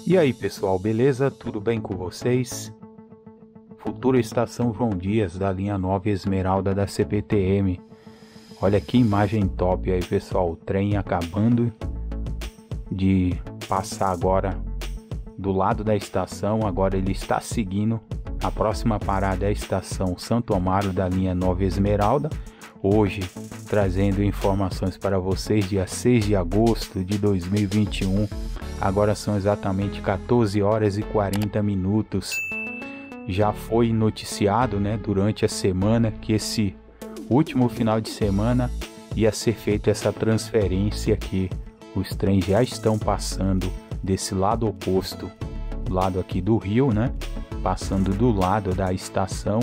E aí pessoal, beleza? Tudo bem com vocês? Futura estação João Dias da linha 9 Esmeralda da CPTM. Olha que imagem top aí pessoal, o trem acabando de passar agora do lado da estação. Agora ele está seguindo, a próxima parada é a estação Santo Amaro da linha 9 Esmeralda. Hoje trazendo informações para vocês, dia 6 de agosto de 2021. Agora são exatamente 14 horas e 40 minutos. Já foi noticiado, né, durante a semana que esse último final de semana ia ser feita essa transferência aqui. Os trens já estão passando desse lado oposto, do lado aqui do rio, né, passando do lado da estação.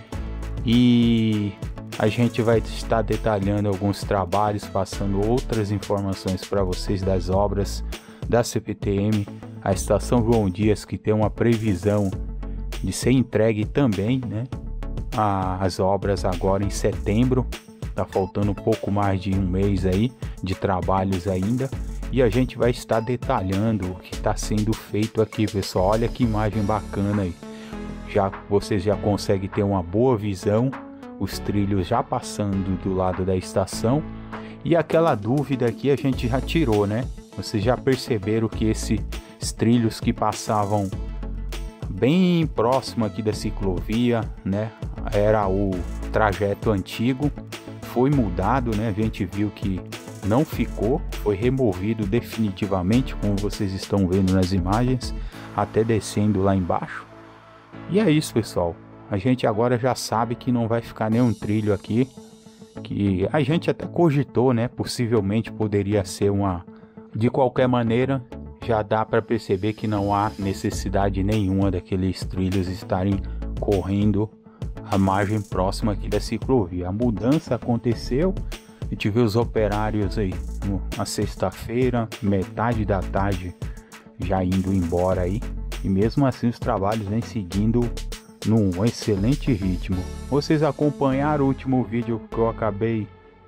E a gente vai estar detalhando alguns trabalhos, passando outras informações para vocês das obras da CPTM, a estação João Dias, que tem uma previsão de ser entregue também, né, as obras agora em setembro. Tá faltando um pouco mais de um mês aí de trabalhos ainda, e a gente vai estar detalhando o que está sendo feito aqui, pessoal. Olha que imagem bacana aí. Vocês já conseguem ter uma boa visão, os trilhos já passando do lado da estação, e aquela dúvida aqui a gente já tirou, né? Vocês já perceberam que esses trilhos que passavam bem próximo aqui da ciclovia, né, era o trajeto antigo, foi mudado, né? A gente viu que não ficou, foi removido definitivamente, como vocês estão vendo nas imagens, até descendo lá embaixo. E é isso, pessoal. A gente agora já sabe que não vai ficar nenhum trilho aqui, que a gente até cogitou, né? Possivelmente poderia ser uma... De qualquer maneira, já dá para perceber que não há necessidade nenhuma daqueles trilhos estarem correndo a margem próxima aqui da ciclovia. A mudança aconteceu, a gente vê os operários aí na sexta-feira, metade da tarde, já indo embora aí, e mesmo assim os trabalhos vêm seguindo num excelente ritmo. Vocês acompanharam o último vídeo que eu acabei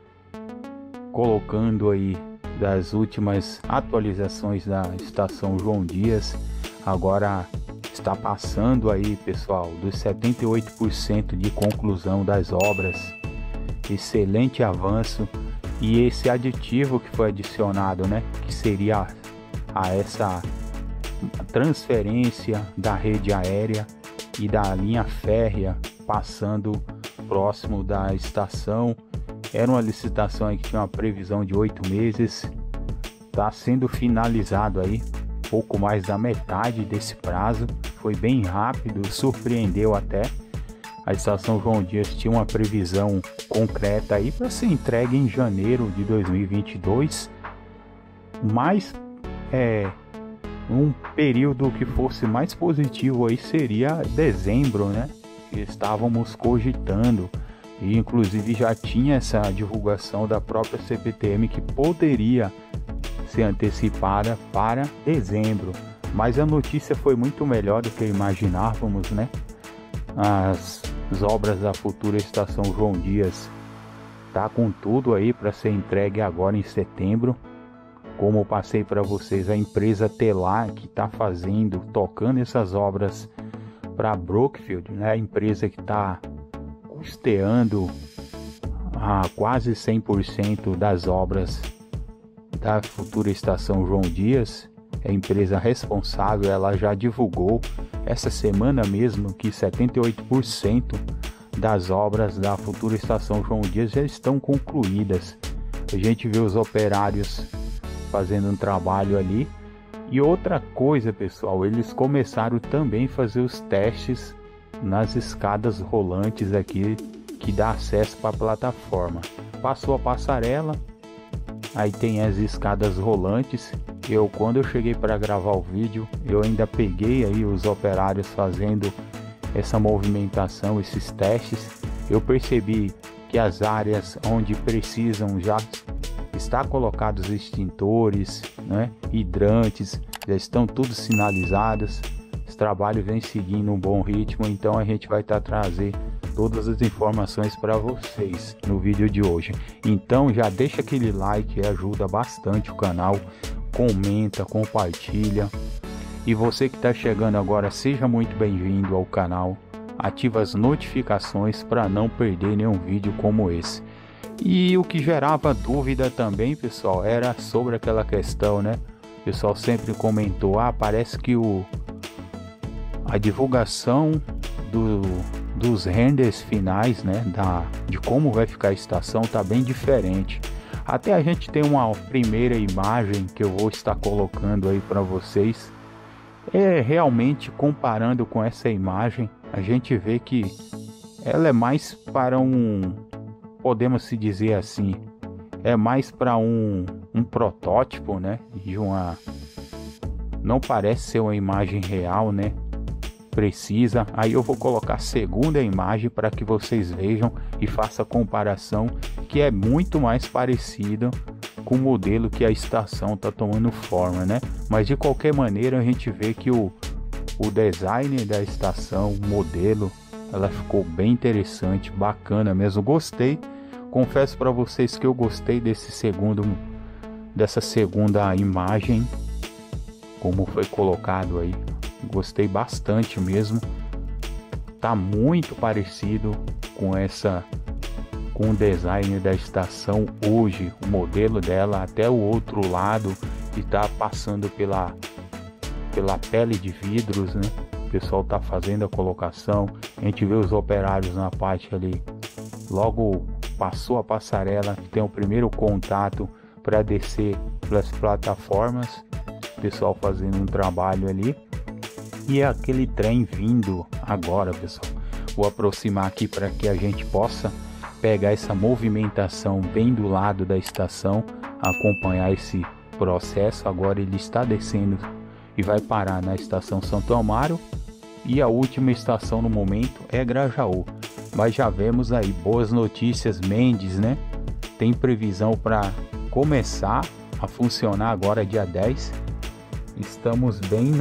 colocando aí das últimas atualizações da estação João Dias. Agora está passando aí, pessoal, dos 78% de conclusão das obras. Excelente avanço. E esse aditivo que foi adicionado, né, que seria a essa transferência da rede aérea e da linha férrea passando próximo da estação. Era uma licitação aí que tinha uma previsão de 8 meses. Está sendo finalizado aí pouco mais da metade desse prazo. Foi bem rápido, surpreendeu até. A estação João Dias tinha uma previsão concreta aí para ser entregue em janeiro de 2022. Mas um período que fosse mais positivo aí seria dezembro, né? Que estávamos cogitando. E inclusive já tinha essa divulgação da própria CPTM que poderia ser antecipada para dezembro. Mas a notícia foi muito melhor do que imaginávamos, né? As obras da futura estação João Dias tá com tudo aí para ser entregue agora em setembro. Como eu passei para vocês, a empresa Telar que está tocando essas obras para Brookfield, né? A empresa que está custeando a quase 100% das obras da futura estação João Dias. A empresa responsável, ela já divulgou essa semana mesmo que 78% das obras da futura estação João Dias já estão concluídas. A gente vê os operários fazendo um trabalho ali. E outra coisa, pessoal, eles começaram também a fazer os testes nas escadas rolantes aqui que dá acesso para a plataforma. Passou a passarela, aí tem as escadas rolantes. Quando eu cheguei para gravar o vídeo, eu ainda peguei aí os operários fazendo essa movimentação, esses testes. Eu percebi que as áreas onde precisam já está colocados extintores, né, hidrantes, já estão tudo sinalizados. Esse trabalho vem seguindo um bom ritmo, então a gente vai trazer todas as informações para vocês no vídeo de hoje. Então já deixa aquele like, ajuda bastante o canal, comenta, compartilha E você que está chegando agora, seja muito bem-vindo ao canal. Ativa as notificações para não perder nenhum vídeo como esse. E o que gerava dúvida também, pessoal, era sobre aquela questão, né? O pessoal sempre comentou, parece que a divulgação dos renders finais, né, de como vai ficar a estação tá bem diferente. Até a gente tem uma primeira imagem que eu vou estar colocando aí para vocês. Realmente, comparando com essa imagem, a gente vê que ela é mais para podemos se dizer assim, é mais para um protótipo, né, não parece ser uma imagem real, né, precisa. Aí eu vou colocar a segunda imagem para que vocês vejam e façam a comparação, que é muito mais parecido com o modelo que a estação está tomando forma, né? Mas de qualquer maneira a gente vê que o design da estação, o modelo, ela ficou bem interessante, bacana mesmo, gostei. Confesso para vocês que eu gostei dessa segunda imagem, como foi colocado aí. Gostei bastante mesmo. Tá muito parecido com o design da estação hoje, o modelo dela, até o outro lado que tá passando pela pele de vidros, né? O pessoal tá fazendo a colocação. A gente vê os operários na parte ali, logo passou a passarela, tem o primeiro contato para descer pelas plataformas, o pessoal fazendo um trabalho ali. E é aquele trem vindo agora, pessoal. Vou aproximar aqui para que a gente possa pegar essa movimentação bem do lado da estação, acompanhar esse processo. Agora ele está descendo e vai parar na estação Santo Amaro, e a última estação no momento é Grajaú. Mas já vemos aí boas notícias. Mendes, né, tem previsão para começar a funcionar agora dia 10. Estamos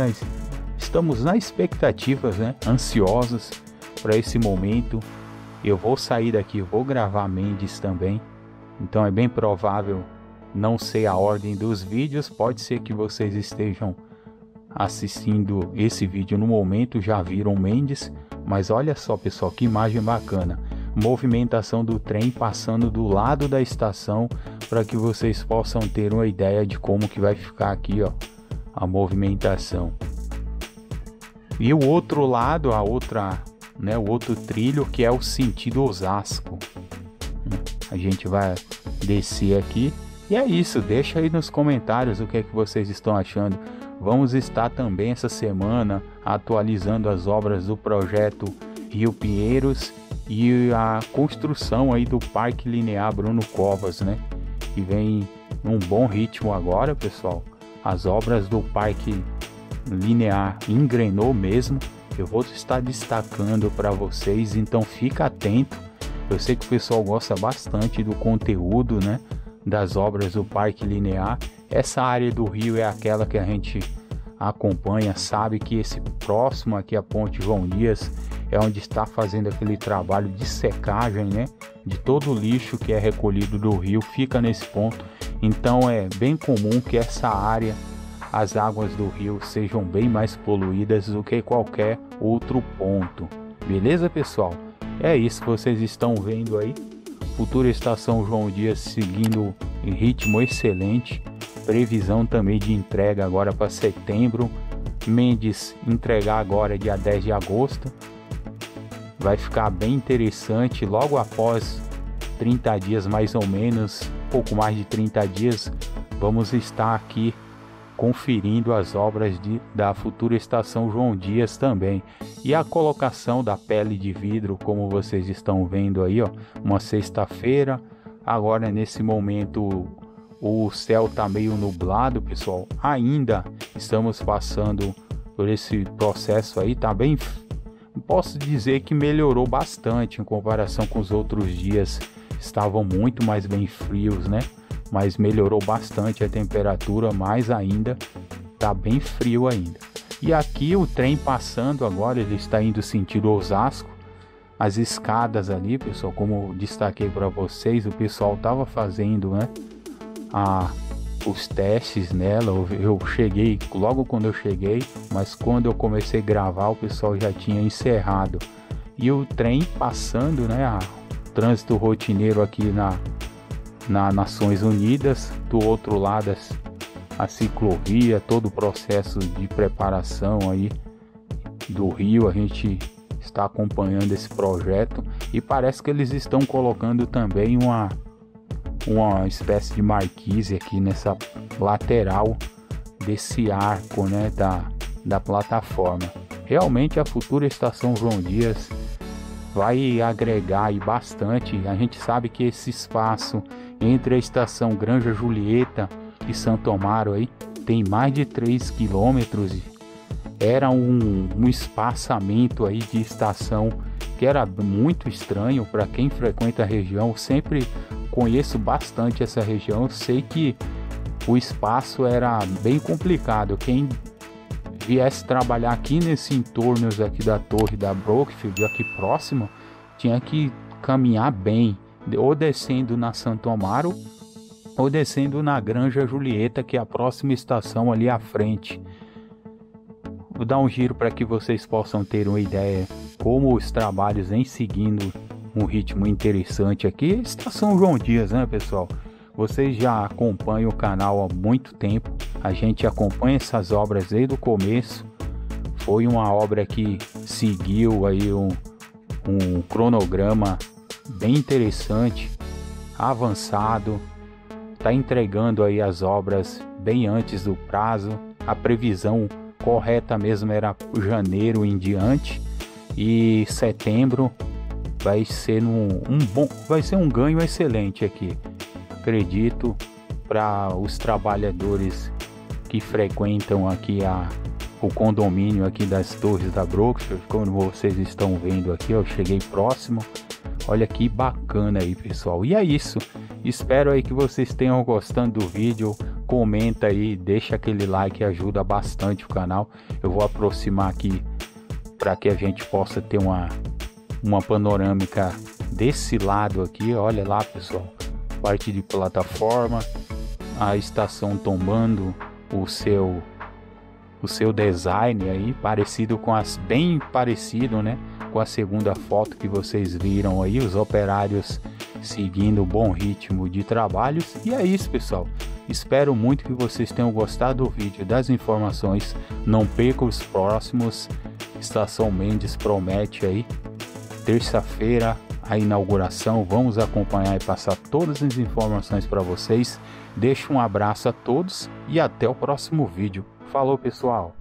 na expectativa, né, ansiosos para esse momento. Eu vou sair daqui, vou gravar Mendes também, então é bem provável, não sei a ordem dos vídeos, pode ser que vocês estejam assistindo esse vídeo no momento, já viram Mendes, mas olha só, pessoal, que imagem bacana. Movimentação do trem passando do lado da estação, para que vocês possam ter uma ideia de como que vai ficar aqui, ó, a movimentação. E o outro lado, o outro trilho, que é o sentido Osasco. A gente vai descer aqui. E é isso, deixa aí nos comentários o que é que vocês estão achando. Vamos estar também essa semana atualizando as obras do projeto Rio Pinheiros e a construção aí do Parque Linear Bruno Covas, né? Que vem num bom ritmo agora, pessoal. As obras do Parque Linear engrenou mesmo. Eu vou estar destacando para vocês, então fica atento. Eu sei que o pessoal gosta bastante do conteúdo, né, das obras do Parque Linear. Essa área do rio é aquela que a gente acompanha, sabe que esse próximo aqui, a Ponte João Dias, é onde está fazendo aquele trabalho de secagem, né, de todo o lixo que é recolhido do rio, fica nesse ponto. Então é bem comum que essa área, as águas do rio, sejam bem mais poluídas do que qualquer outro ponto. Beleza, pessoal? É isso que vocês estão vendo aí. Futura estação João Dias seguindo em ritmo excelente. Previsão também de entrega agora para setembro. Mendes entregar agora dia 10 de agosto. Vai ficar bem interessante. Logo após 30 dias mais ou menos, pouco mais de 30 dias, vamos estar aqui conferindo as obras da futura estação João Dias também. E a colocação da pele de vidro, como vocês estão vendo aí, ó, uma sexta-feira. Agora nesse momento o céu tá meio nublado, pessoal. Ainda estamos passando por esse processo aí, tá bem, posso dizer que melhorou bastante em comparação com os outros dias. Estavam muito mais bem frios, né? Mas melhorou bastante a temperatura, mais ainda, tá bem frio ainda. E aqui o trem passando agora, ele está indo sentido Osasco. As escadas ali, pessoal, como eu destaquei para vocês, o pessoal tava fazendo, né, os testes nela. Eu cheguei logo quando eu cheguei, mas quando eu comecei a gravar o pessoal já tinha encerrado. E o trem passando, né, o trânsito rotineiro aqui na Nações Unidas, do outro lado a ciclovia, todo o processo de preparação aí do rio. A gente está acompanhando esse projeto e parece que eles estão colocando também uma espécie de marquise aqui nessa lateral desse arco, né, da plataforma. Realmente a futura estação João Dias vai agregar aí bastante. A gente sabe que esse espaço entre a estação Granja Julieta e Santo Amaro aí tem mais de 3 quilômetros. Era um espaçamento aí de estação que era muito estranho para quem frequenta a região. Eu sempre conheço bastante essa região, eu sei que o espaço era bem complicado. Quem viesse trabalhar aqui nesse entorno aqui da torre da Brookfield, aqui próximo, tinha que caminhar bem, ou descendo na Santo Amaro ou descendo na Granja Julieta, que é a próxima estação ali à frente. Vou dar um giro para que vocês possam ter uma ideia como os trabalhos vêm seguindo um ritmo interessante aqui. Estação João Dias, né, pessoal? Vocês já acompanham o canal há muito tempo. A gente acompanha essas obras desde o começo. Foi uma obra que seguiu aí um cronograma bem interessante, avançado. Está entregando aí as obras bem antes do prazo. A previsão correta mesmo era janeiro em diante, e setembro vai ser vai ser um ganho excelente aqui, acredito, para os trabalhadores que frequentam aqui o condomínio aqui das Torres da Brookfield. Como vocês estão vendo aqui, eu cheguei próximo. Olha que bacana aí, pessoal. E é isso, espero aí que vocês tenham gostando do vídeo. Comenta aí, deixa aquele like, ajuda bastante o canal. Eu vou aproximar aqui para que a gente possa ter uma panorâmica desse lado aqui. Olha lá, pessoal, parte de plataforma, a estação tomando o seu design aí, bem parecido, né, com a segunda foto que vocês viram aí, os operários seguindo um bom ritmo de trabalhos. E é isso, pessoal. Espero muito que vocês tenham gostado do vídeo, das informações. Não perca os próximos. Estação Mendes promete aí, terça-feira, a inauguração. Vamos acompanhar e passar todas as informações para vocês. Deixo um abraço a todos e até o próximo vídeo. Falou, pessoal!